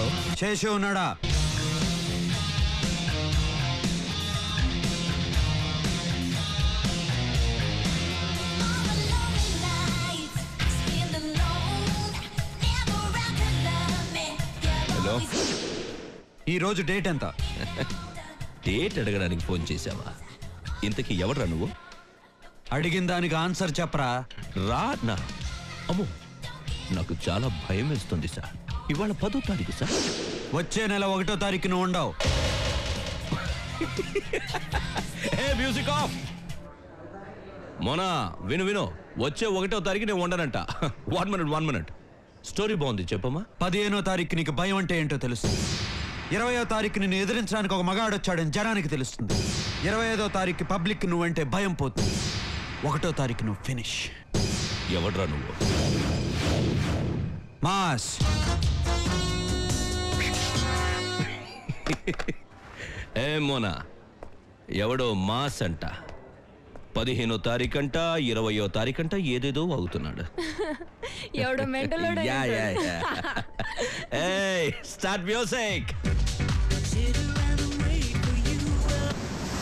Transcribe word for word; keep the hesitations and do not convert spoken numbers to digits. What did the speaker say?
Hello, చేసి ఉన్నాడా? Hello, ఈ రోజు డేట్ ఎంత? డేట్ అడగడానికి ఫోన్ చేసావా? ఇంతకీ ఎవడ్రా నువ్వు? అడిగిన దానికి ఆన్సర్ చెప్పరా. రా నా అమ్మో, నాకు చాలా భయం వేస్తుంది సార్. ఇవాళ పదో తారీఖు సార్. వచ్చే నెల ఒకటో తారీఖున ఉండవు. ఏ మ్యూజిక్ ఆఫ్. మోనా విను విను, వచ్చే ఒకటో తారీఖు నేను ఉండనంట. One minute one minute story బాగుంది, చెప్పమ్మా. పదిహేనో తారీఖు నీకు భయం అంటే ఏంటో తెలుస్తుంది. ఇరవయో తారీఖు నిన్ను ఎదిరించడానికి ఒక మగాడొచ్చాడని జనానికి తెలుస్తుంది. ఇరవై ఐదో తారీఖు పబ్లిక్ నువ్వంటే భయం పోతుంది. ఒకటో తారీఖు నువ్వు ఫినిష్. ఎవడ్రా నువ్వు? మాస్. ఏ మోనా, ఎవడో మాస్ అంట. పదిహేనో తారీఖంట, ఇరవయో తారీఖంట ఏదేదో అవుతున్నాడు. ఎవడో మెంటల్. Start music.